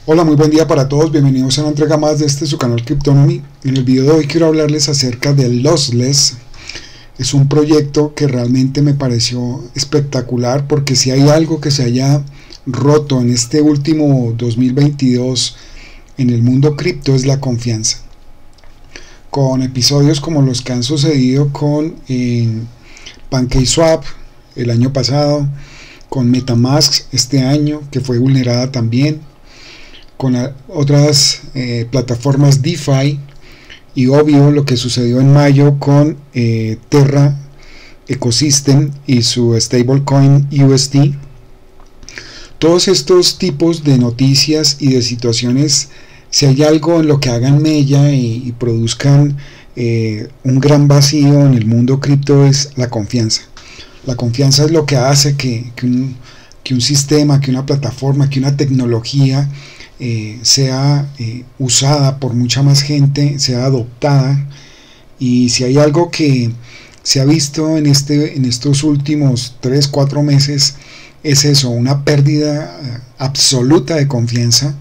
Hola, muy buen día para todos, bienvenidos a una entrega más de su canal Cryptonomy. En el video de hoy quiero hablarles acerca de Lossless. Es un proyecto que realmente me pareció espectacular, porque si hay algo que se haya roto en este último 2022 en el mundo cripto es la confianza. Con episodios como los que han sucedido con PancakeSwap el año pasado, con MetaMask este año, que fue vulnerada también, con otras plataformas DeFi, y obvio lo que sucedió en mayo con Terra Ecosystem y su stablecoin USD. Todos estos tipos de noticias y de situaciones, si hay algo en lo que hagan mella y produzcan un gran vacío en el mundo cripto, es la confianza. La confianza es lo que hace que un sistema, que una plataforma, que una tecnología sea usada por mucha más gente, sea adoptada. Y si hay algo que se ha visto en estos últimos 3-4 meses, es eso, una pérdida absoluta de confianza.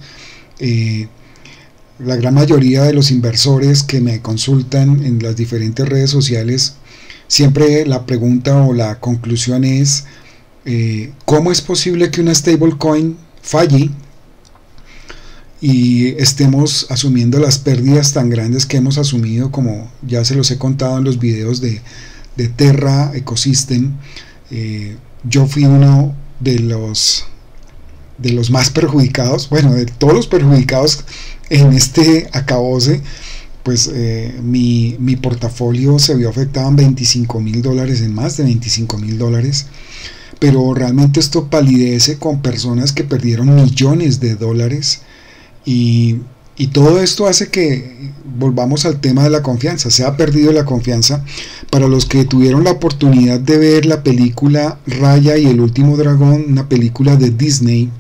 La gran mayoría de los inversores que me consultan en las diferentes redes sociales, siempre la pregunta o la conclusión es ¿cómo es posible que una stablecoin falle y estemos asumiendo las pérdidas tan grandes que hemos asumido? Como ya se los he contado en los videos de Terra Ecosystem. Yo fui uno de los más perjudicados, bueno, de todos los perjudicados en este acabose. Pues mi portafolio se vio afectado en $25,000, en más de $25,000, pero realmente esto palidece con personas que perdieron millones de dólares. Y todo esto hace que volvamos al tema de la confianza. Se ha perdido la confianza. Para los que tuvieron la oportunidad de ver la película Raya y el último dragón, una película de Disney,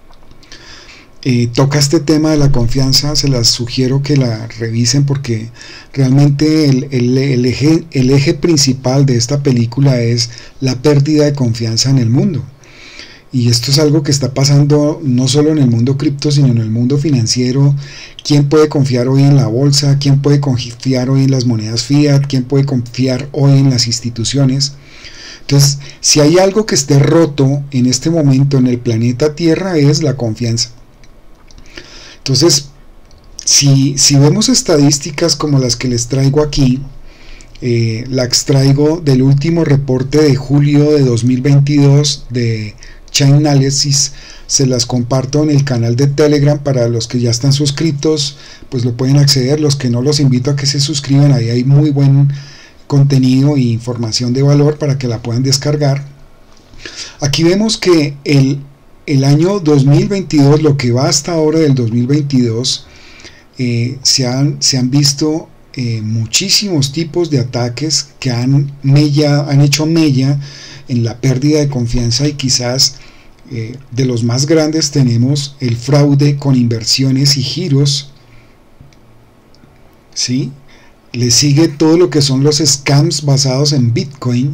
toca este tema de la confianza. Se las sugiero que la revisen, porque realmente el eje principal de esta película es la pérdida de confianza en el mundo. Y esto es algo que está pasando no solo en el mundo cripto, sino en el mundo financiero. ¿Quién puede confiar hoy en la bolsa? ¿Quién puede confiar hoy en las monedas fiat? ¿Quién puede confiar hoy en las instituciones? Entonces, si hay algo que esté roto en este momento en el planeta Tierra, es la confianza. Entonces, si vemos estadísticas como las que les traigo aquí, la extraigo del último reporte de julio de 2022 de Chainalysis. Se las comparto en el canal de Telegram. Para los que ya están suscritos, pues lo pueden acceder. Los que no, los invito a que se suscriban. Ahí hay muy buen contenido e información de valor para que la puedan descargar. Aquí vemos que el año 2022, lo que va hasta ahora del 2022, se han visto muchísimos tipos de ataques que han hecho mella en la pérdida de confianza. Y quizás de los más grandes tenemos el fraude con inversiones y giros, ¿sí? Le sigue todo lo que son los scams basados en Bitcoin,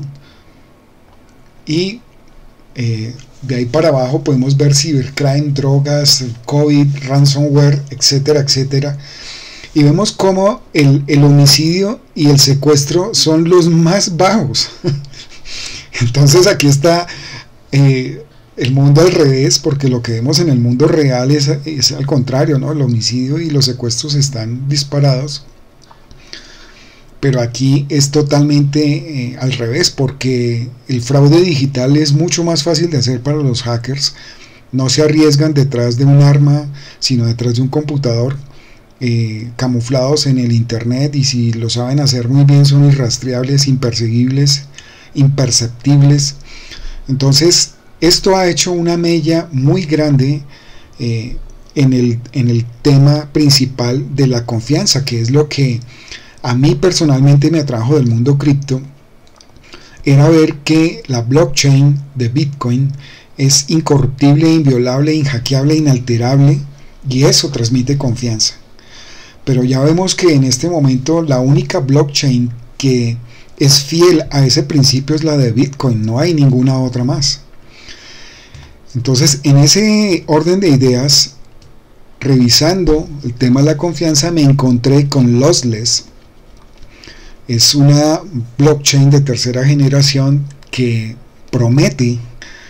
y de ahí para abajo podemos ver cybercrime, drogas, COVID, ransomware, etcétera, etcétera. Y vemos cómo el homicidio y el secuestro son los más bajos. Entonces aquí está el mundo al revés, porque lo que vemos en el mundo real es al contrario, ¿no? El homicidio y los secuestros están disparados. Pero aquí es totalmente al revés, porque el fraude digital es mucho más fácil de hacer para los hackers. No se arriesgan detrás de un arma, sino detrás de un computador, camuflados en el internet, y si lo saben hacer muy bien son irrastreables, imperseguibles, imperceptibles. Entonces esto ha hecho una mella muy grande en el tema principal de la confianza, que es lo que a mí personalmente me atrajo del mundo cripto. Era ver que la blockchain de Bitcoin es incorruptible, inviolable, inhackeable, inalterable, y eso transmite confianza. Pero ya vemos que en este momento la única blockchain que es fiel a ese principio es la de Bitcoin, no hay ninguna otra más. Entonces, en ese orden de ideas, revisando el tema de la confianza me encontré con Lossless. Es una blockchain de tercera generación que promete,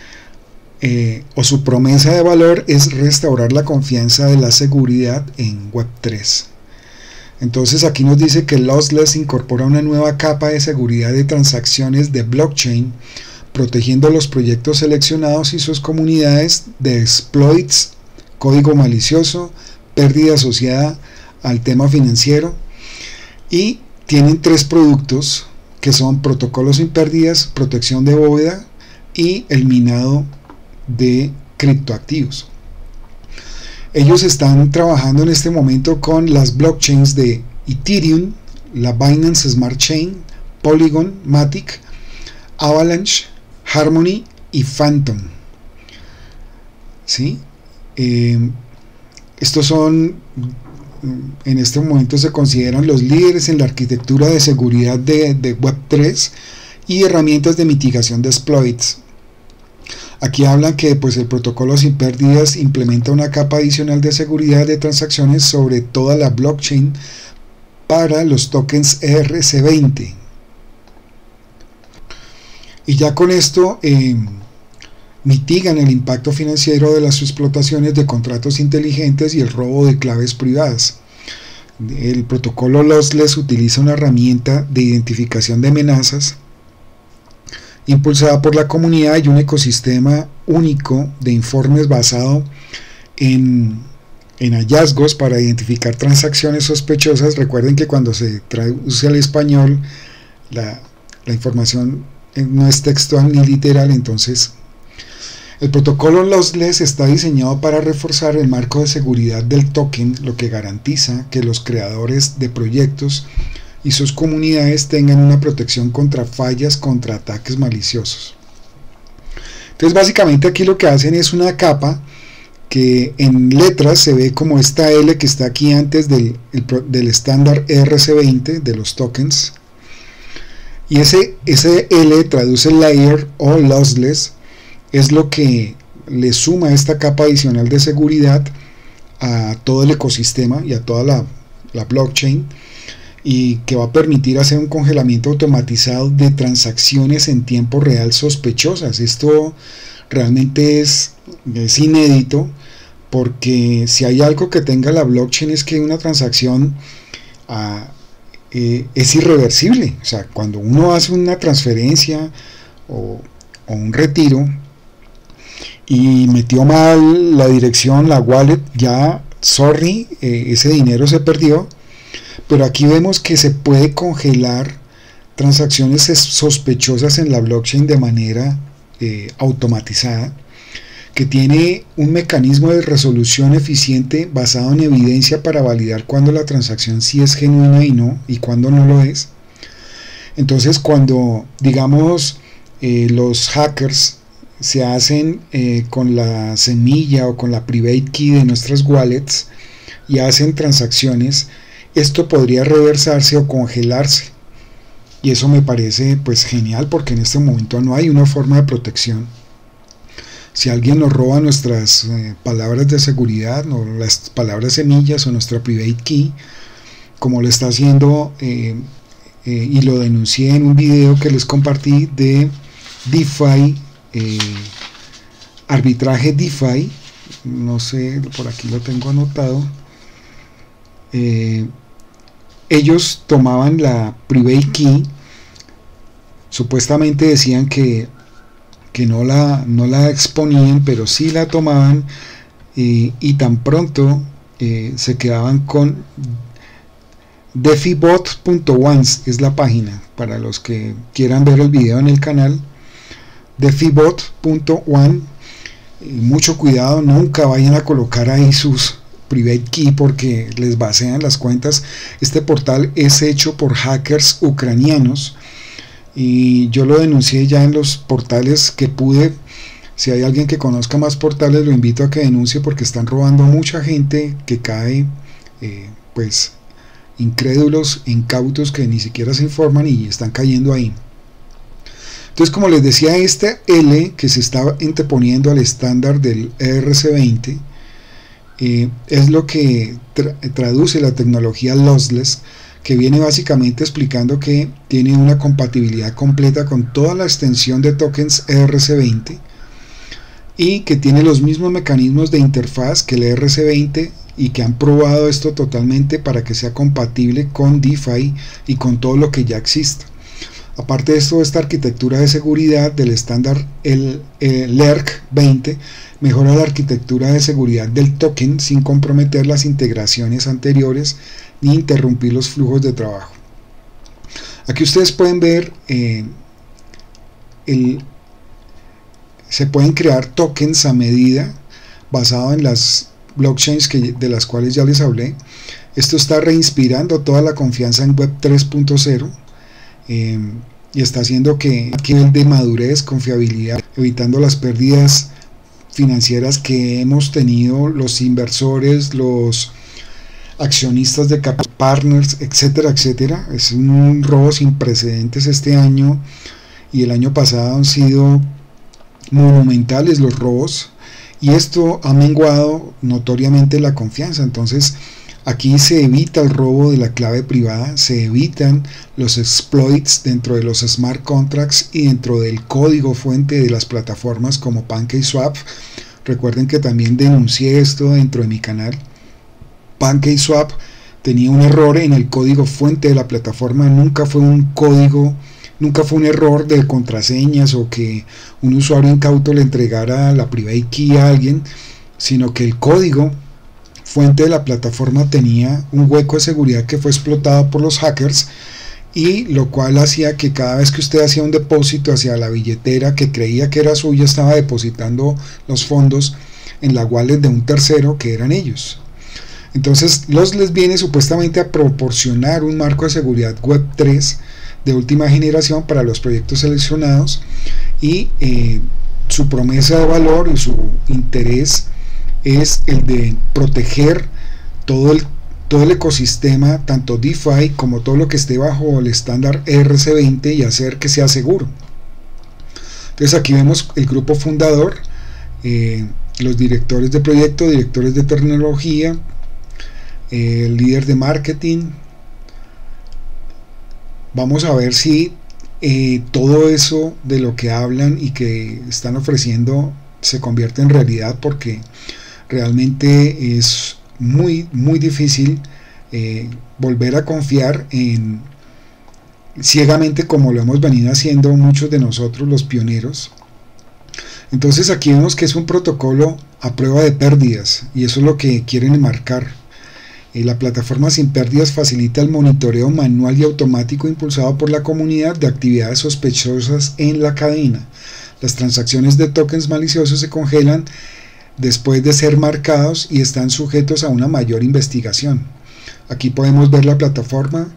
o su promesa de valor es restaurar la confianza de la seguridad en Web3. Entonces aquí nos dice que Lossless incorpora una nueva capa de seguridad de transacciones de blockchain, protegiendo los proyectos seleccionados y sus comunidades de exploits, código malicioso, pérdida asociada al tema financiero, y tienen 3 productos que son protocolos sin pérdidas, protección de bóveda y el minado de criptoactivos. Ellos están trabajando en este momento con las blockchains de Ethereum, la Binance Smart Chain, Polygon, Matic, Avalanche, Harmony y Phantom. ¿Sí? Estos son, en este momento se consideran los líderes en la arquitectura de seguridad de Web3 y herramientas de mitigación de exploits. Aquí hablan que pues, el protocolo sin pérdidas implementa una capa adicional de seguridad de transacciones sobre toda la blockchain para los tokens ERC20. Y ya con esto mitigan el impacto financiero de las explotaciones de contratos inteligentes y el robo de claves privadas. El protocolo Lossless utiliza una herramienta de identificación de amenazas impulsada por la comunidad y un ecosistema único de informes basado en hallazgos para identificar transacciones sospechosas. Recuerden que cuando se traduce al español la información no es textual ni literal. Entonces el protocolo Lossless está diseñado para reforzar el marco de seguridad del token, lo que garantiza que los creadores de proyectos y sus comunidades tengan una protección contra fallas, contra ataques maliciosos. Entonces básicamente aquí lo que hacen es una capa que en letras se ve como esta L que está aquí antes del estándar ERC20 de los tokens, y ese L traduce layer o lossless, es lo que le suma esta capa adicional de seguridad a todo el ecosistema y a toda la blockchain, y que va a permitir hacer un congelamiento automatizado de transacciones en tiempo real sospechosas. Esto realmente es inédito, porque si hay algo que tenga la blockchain es que una transacción es irreversible. O sea, cuando uno hace una transferencia o un retiro y metió mal la dirección, la wallet, ya, sorry, ese dinero se perdió. Pero aquí vemos que se puede congelar transacciones sospechosas en la blockchain de manera automatizada, que tiene un mecanismo de resolución eficiente basado en evidencia para validar cuando la transacción sí es genuina y cuando no lo es. Entonces cuando, digamos, los hackers se hacen con la semilla o con la private key de nuestras wallets y hacen transacciones, esto podría reversarse o congelarse, y eso me parece pues genial, porque en este momento no hay una forma de protección. Si alguien nos roba nuestras palabras de seguridad, o las palabras semillas o nuestra private key, como lo está haciendo, y lo denuncié en un video que les compartí de DeFi, arbitraje DeFi, no sé, por aquí lo tengo anotado. Ellos tomaban la private key, supuestamente decían que no la exponían, pero sí la tomaban, y tan pronto se quedaban con defibot.one, es la página para los que quieran ver el video en el canal, defibot.one. Mucho cuidado, nunca vayan a colocar ahí sus private key porque les vacían las cuentas. Este portal es hecho por hackers ucranianos y yo lo denuncié ya en los portales que pude. Si hay alguien que conozca más portales, lo invito a que denuncie, porque están robando a mucha gente que cae pues incrédulos, incautos, que ni siquiera se informan y están cayendo ahí. Entonces, como les decía, este L que se está anteponiendo al estándar del ERC20, es lo que traduce la tecnología lossless, que viene básicamente explicando que tiene una compatibilidad completa con toda la extensión de tokens ERC20 y que tiene los mismos mecanismos de interfaz que el ERC20 y que han probado esto totalmente para que sea compatible con DeFi y con todo lo que ya existe. Aparte de esto, esta arquitectura de seguridad del estándar el ERC20 mejora la arquitectura de seguridad del token sin comprometer las integraciones anteriores ni interrumpir los flujos de trabajo. Aquí ustedes pueden ver se pueden crear tokens a medida basado en las blockchains de las cuales ya les hablé. Esto está reinspirando toda la confianza en Web 3.0 y está haciendo que a nivel de madurez, confiabilidad, evitando las pérdidas financieras que hemos tenido los inversores, los accionistas de capital partners, etcétera, etcétera. Es un robo sin precedentes este año y el año pasado han sido monumentales los robos, y esto ha menguado notoriamente la confianza. Entonces aquí se evita el robo de la clave privada, se evitan los exploits dentro de los smart contracts y dentro del código fuente de las plataformas como PancakeSwap. Recuerden que también denuncié esto dentro de mi canal. PancakeSwap tenía un error en el código fuente de la plataforma, nunca fue un error de contraseñas o que un usuario incauto le entregara la private key a alguien, sino que el código fuente de la plataforma tenía un hueco de seguridad que fue explotado por los hackers, y lo cual hacía que cada vez que usted hacía un depósito hacia la billetera que creía que era suya, estaba depositando los fondos en la wallet de un tercero que eran ellos. Entonces les viene supuestamente a proporcionar un marco de seguridad Web 3 de última generación para los proyectos seleccionados, y su promesa de valor y su interés es el de proteger todo el ecosistema, tanto DeFi como todo lo que esté bajo el estándar ERC20, y hacer que sea seguro. Entonces aquí vemos el grupo fundador, los directores de proyecto, directores de tecnología, el líder de marketing. Vamos a ver si todo eso de lo que hablan y que están ofreciendo se convierte en realidad, porque realmente es muy difícil volver a confiar ciegamente como lo hemos venido haciendo muchos de nosotros, los pioneros. Entonces aquí vemos que es un protocolo a prueba de pérdidas, y eso es lo que quieren enmarcar. La plataforma sin pérdidas facilita el monitoreo manual y automático impulsado por la comunidad de actividades sospechosas en la cadena. Las transacciones de tokens maliciosos se congelan después de ser marcados y están sujetos a una mayor investigación. Aquí podemos ver la plataforma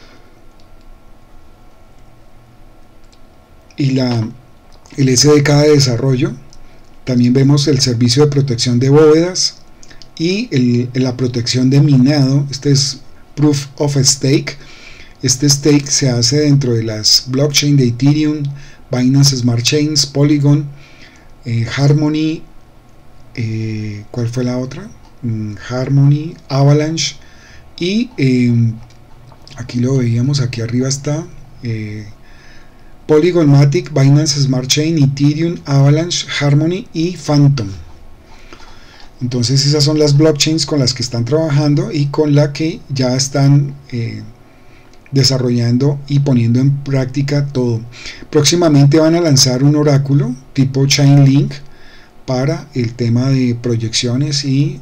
y el SDK de desarrollo. También vemos el servicio de protección de bóvedas y la protección de minado. Este es Proof of Stake. Este stake se hace dentro de las blockchain de Ethereum, Binance Smart Chains, Polygon, Harmony, ¿cuál fue la otra? Harmony, Avalanche, y aquí lo veíamos, aquí arriba está Polygon, Matic, Binance Smart Chain, Ethereum, Avalanche, Harmony y Phantom. Entonces esas son las blockchains con las que están trabajando y con la que ya están desarrollando y poniendo en práctica todo. Próximamente van a lanzar un oráculo tipo Chainlink para el tema de proyecciones y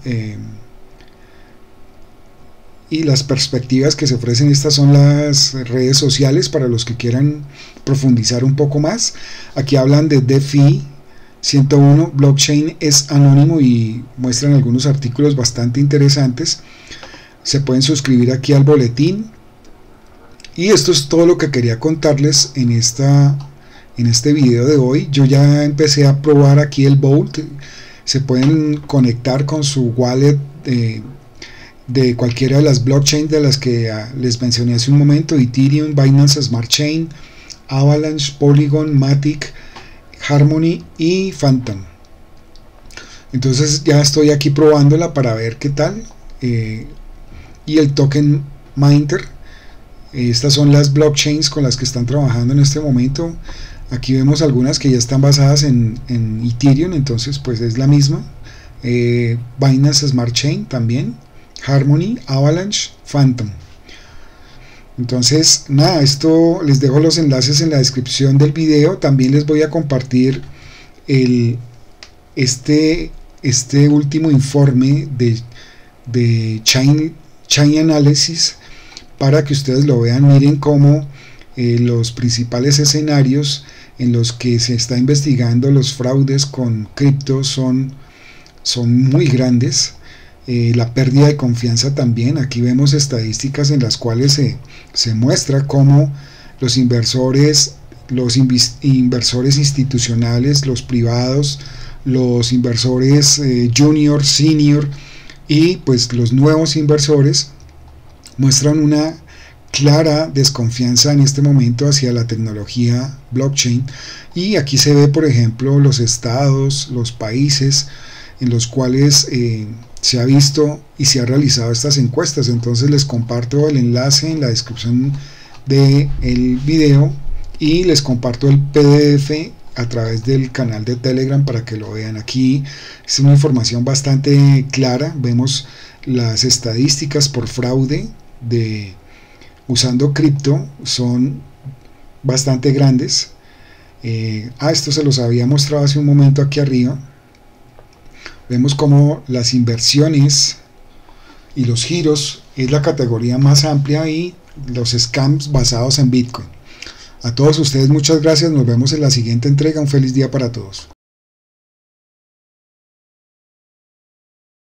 las perspectivas que se ofrecen. Estas son las redes sociales para los que quieran profundizar un poco más. Aquí hablan de DeFi 101, blockchain es anónimo, y muestran algunos artículos bastante interesantes. Se pueden suscribir aquí al boletín, y esto es todo lo que quería contarles en este video de hoy. Yo ya empecé a probar aquí el Vault. Se pueden conectar con su wallet de cualquiera de las blockchains de las que les mencioné hace un momento: Ethereum, Binance Smart Chain, Avalanche, Polygon, Matic, Harmony y Phantom. Entonces ya estoy aquí probándola para ver qué tal. Y el token Minter, estas son las blockchains con las que están trabajando en este momento. Aquí vemos algunas que ya están basadas en Ethereum, entonces pues es la misma. Binance Smart Chain también, Harmony, Avalanche, Phantom. Entonces nada, esto les dejo los enlaces en la descripción del video. También les voy a compartir este último informe de Chain Analysis para que ustedes lo vean. Miren cómo los principales escenarios en los que se está investigando los fraudes con cripto son muy grandes. La pérdida de confianza también. Aquí vemos estadísticas en las cuales se muestra cómo los inversores institucionales, los privados, los inversores junior, senior y pues los nuevos inversores muestran una clara desconfianza en este momento hacia la tecnología blockchain. Y aquí se ve, por ejemplo, los estados, los países en los cuales se ha visto y se ha realizado estas encuestas. Entonces les comparto el enlace en la descripción del video y les comparto el PDF a través del canal de Telegram para que lo vean. Aquí es una información bastante clara. Vemos las estadísticas por fraude usando cripto, son bastante grandes. Esto se los había mostrado hace un momento aquí arriba. Vemos como las inversiones y los giros es la categoría más amplia y los scams basados en Bitcoin. A todos ustedes muchas gracias, nos vemos en la siguiente entrega, un feliz día para todos.